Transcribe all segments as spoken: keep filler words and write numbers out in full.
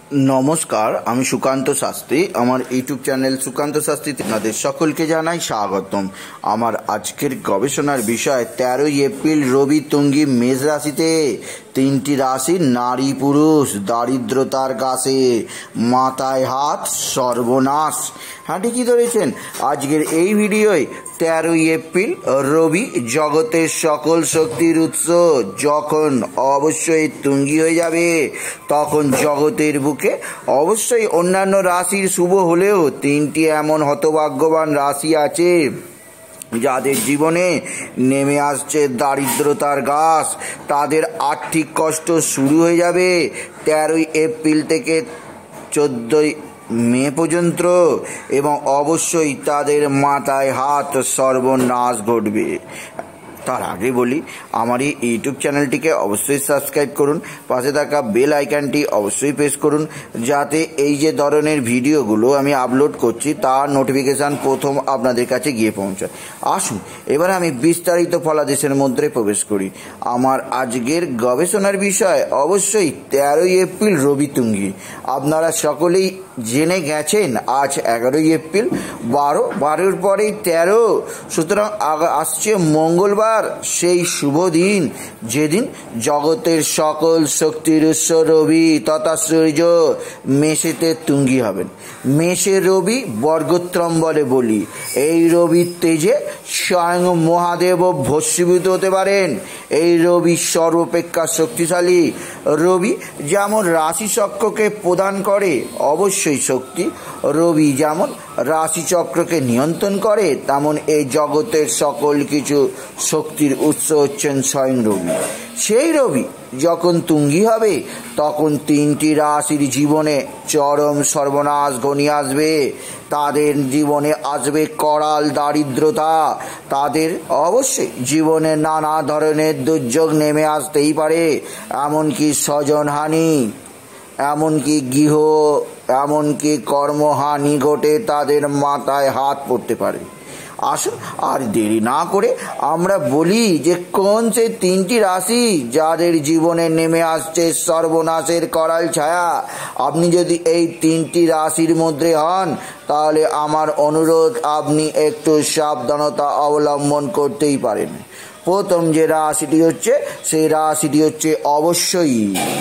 नमस्कार आमी सुकान्त शास्त्री आमार यूट्यूब चैनल सुकान्त शास्त्री आपनादेर सकलके जानाई स्वागतम। आमार आजकेर गवेषणार विषय तेरोई एप्रिल रवि तुंगी मेष राशिते तीनटी राशि नारी पुरुष दारिद्रतार गाছে माथाय हाथ सर्वनाश। हाँ ठीकই ধরেছেন। আজকের এই ভিডিওয় তেরোই এপ্রিল রবি জগতের সকল শক্তির উৎস যখন অবশ্যই তুঙ্গি হয়ে যাবে তখন জগতের বুকে অবশ্যই অন্যান্য রাশির শুভ হলেও তিনটি এমন হতভাগ্যবান রাশি আছে যাদের জীবনে নেমে আসছে দারিদ্রতার গাছ। তাদের আর্থিক কষ্ট শুরু হয়ে যাবে তেরোই এপ্রিল থেকে চোদ্দই মে পর্যন্ত এবং অবশ্যই তাদের মাথায় হাত সর্বনাশ ঘটবে। তার আগে বলি আমার এই ইউটিউব চ্যানেলটিকে অবশ্যই সাবস্ক্রাইব করুন, পাশে থাকা বেল আইকনটি অবশ্যই প্রেস করুন যাতে এই যে ধরনের ভিডিওগুলো আমি আপলোড করছি তার নোটিফিকেশান প্রথম আপনাদের কাছে গিয়ে পৌঁছায়। আসুন এবার আমি বিস্তারিত ফলাদেশের মধ্যে প্রবেশ করি। আমার আজকের গবেষণার বিষয় অবশ্যই তেরোই এপ্রিল রবি তুঙ্গি। আপনারা সকলেই জেনে গেছেন আজ এগারোই এপ্রিল, বারো বারোর পরেই তেরো, সুতরাং আসছে মঙ্গলবার সেই শুভ দিন যেদিন জগতের সকল শক্তির উৎস রবি তথা সূর্য মেষেতে তুঙ্গি হবেন। মেষের রবি বর্গোত্তম বলে বলি। এই রবির তেজে স্বয়ং মহাদেব ভস্মীভূত হতে পারেন। এই রবি সর্বাপেক্ষা শক্তিশালী। রবি যেমন রাশিচক্রকে প্রদান করে অবশ্যই শক্তি, রবি যেমন রাশিচক্রকে নিয়ন্ত্রণ করে তেমন এই জগতের সকল কিছু শক্তির উৎস হচ্ছেন স্বয়ং রবি। সেই রবি যখন তুঙ্গি হবে তখন তিনটি রাশির জীবনে চরম সর্বনাশ ঘনিয়ে আসবে। তাদের জীবনে আসবে করাল দারিদ্রতা। তাদের অবশ্যই জীবনে নানা ধরনের দুর্যোগ নেমে আসতেই পারে, এমনকি স্বজনহানি, এমনকি গৃহ, এমনকি কর্মহানি ঘটে তাদের মাথায় হাত পড়তে পারে। আসুন আর দেরি না করে আমরা বলি যে কোন সেই তিনটি রাশি যাদের জীবনে নেমে আসছে সর্বনাশের করাল ছায়া। আপনি যদি এই তিনটি রাশির মধ্যে হন তাহলে আমার অনুরোধ আপনি একটু সাবধানতা অবলম্বন করতেই পারেন। প্রথম যে রাশিটি হচ্ছে সেই রাশিটি হচ্ছে অবশ্যই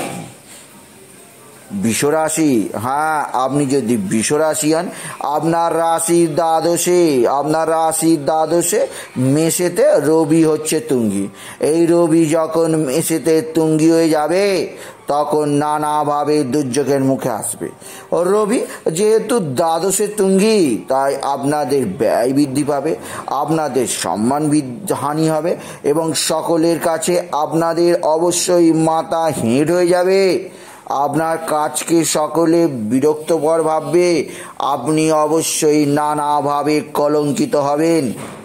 বিশ্বরাশি। হ্যাঁ, আপনি যদি বিশ্বরাশি হন আপনার রাশির দ্বাদশে আপনার রাশির দ্বাদশে মেষেতে রবি হচ্ছে তুঙ্গি। এই রবি যখন মেষেতে তুঙ্গি হয়ে যাবে তখন নানাভাবে দুর্যোগের মুখে আসবে। রবি যেহেতু দ্বাদশে তুঙ্গি তাই আপনাদের ব্যয় বৃদ্ধি পাবে, আপনাদের সম্মান হানি হবে এবং সকলের কাছে আপনাদের অবশ্যই মাথা হেঁট হয়ে যাবে। আপনার কাজকে সকলে বিরক্তকর ভাববে, আপনি অবশ্যই নানাভাবে কলঙ্কিত হবেন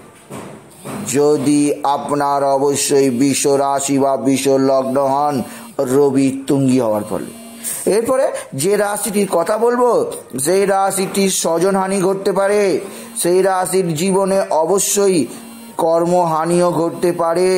যদি আপনার অবশ্যই বৃষ রাশি বা বৃষ লগ্ন হন রবি তুঙ্গি হওয়ার ফলে। এরপরে যে রাশিটির কথা বলবো সেই রাশিটির স্বজনহানি ঘটতে পারে। সেই রাশির জীবনে অবশ্যই কর্মহানিও ঘটতে পারে।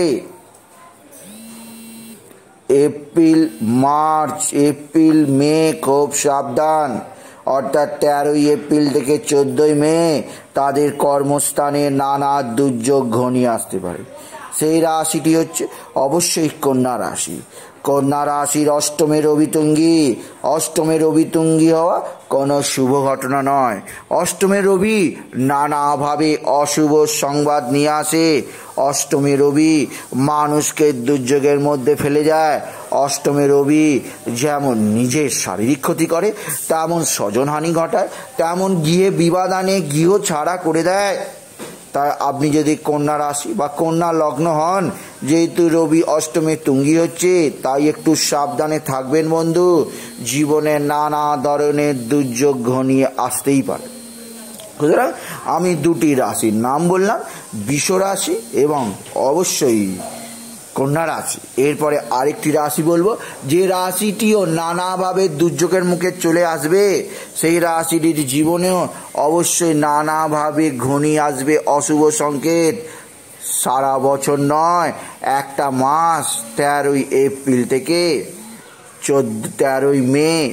এপ্রিল মার্চ এপ্রিল মে খুব সাবধান, অর্থাৎ তেরোই এপ্রিল থেকে চোদ্দই মে তাদের কর্মস্থানে নানা দুর্যোগ ঘনিয়ে আসতে পারে। সেই রাশিটি হচ্ছে অবশ্যই কন্যা রাশি। কন্যা রাশির অষ্টমে রবি তুঙ্গি। অষ্টমে রবি তুঙ্গি হওয়া কোনো শুভ ঘটনা নয়। অষ্টমে রবি নানাভাবে অশুভ সংবাদ নিয়ে আসে। অষ্টমে রবি মানুষকে দুর্যোগের মধ্যে ফেলে যায়। অষ্টমে রবি যেমন নিজের শারীরিক ক্ষতি করে তেমন স্বজনহানি ঘটায়, তেমন গৃহে বিবাদ আনে, গৃহ ছাড়া করে দেয়। তাই আপনি যদি কন্যা রাশি বা কন্যা লগ্ন হন, যেহেতু রবি অষ্টমে তুঙ্গি হচ্ছে তাই একটু সাবধানে থাকবেন বন্ধু। জীবনে নানা ধরনের দুর্যোগ ঘনিয়ে আসতেই পারে। সুতরাং আমি দুটি রাশির নাম বললাম, বৃষ রাশি এবং অবশ্যই কন্যা রাশি। এরপরে আরেকটি রাশি বলবো যে রাশিটিও নানাভাবে দুর্যোগের মুখে চলে আসবে। সেই রাশিটির জীবনেও অবশ্যই নানাভাবে ঘনিয়ে আসবে অশুভ সংকেত। সারা বছর নয়, একটা মাস তেরোই এপ্রিল থেকে চোদ্দ তেরোই মে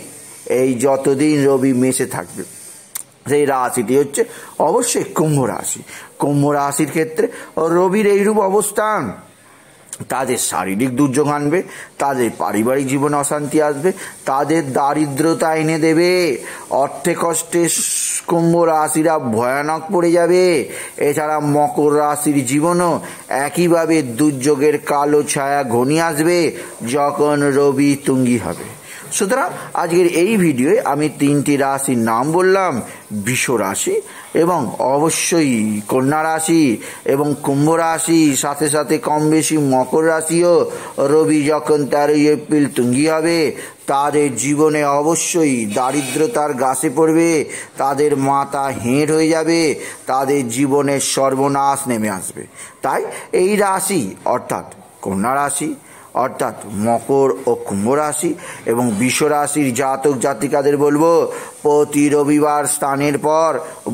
এই যতদিন রবি মেষে থাকবে। সেই রাশিটি হচ্ছে অবশ্যই কুম্ভ রাশি। কুম্ভ রাশির ক্ষেত্রে রবির এইরূপ অবস্থান তাদের শারীরিক দুর্যোগ আনবে, তাদের পারিবারিক জীবনে অশান্তি আসবে, তাদের দারিদ্রতা এনে দেবে, অর্থে কষ্টে কুম্ভ রাশিরা ভয়ানক পড়ে যাবে। এছাড়া মকর রাশির জীবনও একইভাবে দুর্যোগের কালো ছায়া ঘনিয়ে আসবে যখন রবি তুঙ্গি হবে। সুতরাং আজকের এই ভিডিওয়ে আমি তিনটি রাশির নাম বললাম, বৃষ রাশি এবং অবশ্যই কন্যা রাশি এবং কুম্ভ রাশি, সাথে সাথে কম বেশি মকর রাশিও রবি যখন তেরোই এপ্রিল তুঙ্গি হবে তাদের জীবনে অবশ্যই দারিদ্রতার গ্রাসে পড়বে, তাদের মাথা হেঁট হয়ে যাবে, তাদের জীবনে সর্বনাশ নেমে আসবে। তাই এই রাশি অর্থাৎ কন্যা রাশি, অর্থাৎ মকর ও কুম্ভ রাশি এবং বৃষ রাশির জাতক জাতিকাদের বলবো, প্রতি রবিবার স্নানের পর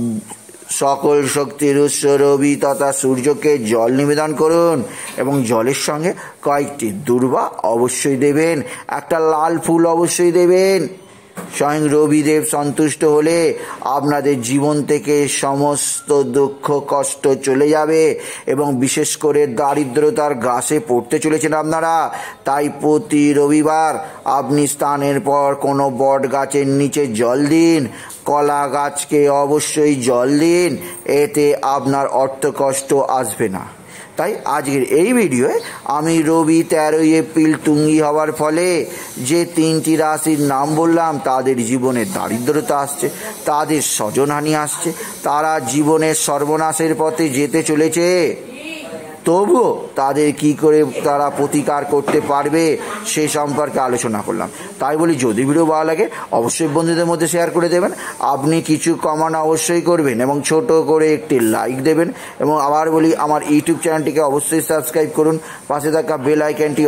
সকল শক্তির উৎস রবি তথা সূর্যকে জল নিবেদন করুন এবং জলের সঙ্গে কয়েকটি দূর্বা অবশ্যই দেবেন, একটা লাল ফুল অবশ্যই দেবেন। স্বয়ং রবিদেব সন্তুষ্ট হলে আপনাদের জীবন থেকে সমস্ত দুঃখ কষ্ট চলে যাবে এবং বিশেষ করে দারিদ্রতার গ্রাসে পড়তে চলেছেন আপনারা। তাই প্রতি রবিবার আপনি স্নানের পর কোনো বট গাছের নিচে জল দিন, কলা গাছকে অবশ্যই জল দিন, এতে আপনার অর্থ কষ্ট আসবে না। তাই আজকের এই ভিডিওয়ে আমি রবি তেরোই এপ্রিল তুঙ্গি হওয়ার ফলে যে তিনটি রাশির নাম বললাম তাদের জীবনে দারিদ্রতা আসছে, তাদের স্বজনহানি আসছে, তারা জীবনের সর্বনাশের পথে যেতে চলেছে, তবুও তাদের কি করে তারা প্রতিকার করতে পারবে সে সম্পর্কে আলোচনা করলাম। তাই বলি, যদি ভিডিও ভালো লাগে অবশ্যই বন্ধুদের মধ্যে শেয়ার করে দেবেন, আপনি কিছু কমেন্ট অবশ্যই করবেন এবং ছোট করে একটি লাইক দেবেন এবং আবার বলি আমার ইউটিউব চ্যানেলটিকে অবশ্যই সাবস্ক্রাইব করুন, পাশে থাকা বেল আইকনটি